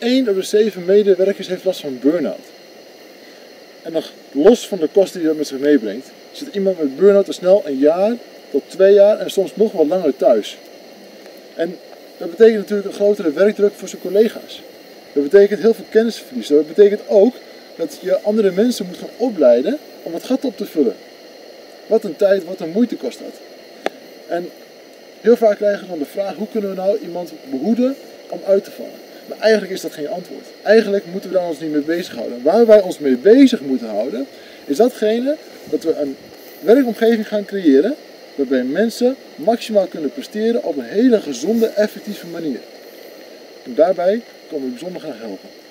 1 op de 7 medewerkers heeft last van burn-out. En nog los van de kosten die dat met zich meebrengt, zit iemand met burn-out al snel 1 jaar tot 2 jaar en soms nog wat langer thuis. En dat betekent natuurlijk een grotere werkdruk voor zijn collega's. Dat betekent heel veel kennisverlies. Dat betekent ook dat je andere mensen moet gaan opleiden om het gat op te vullen. Wat een tijd, wat een moeite kost dat. En heel vaak krijgen we dan de vraag, hoe kunnen we nou iemand behoeden om uit te vallen? Maar eigenlijk is dat geen antwoord. Eigenlijk moeten we daar ons niet mee bezighouden. Waar wij ons mee bezig moeten houden, is datgene dat we een werkomgeving gaan creëren waarbij mensen maximaal kunnen presteren op een hele gezonde, effectieve manier. En daarbij komen we bijzonder graag helpen.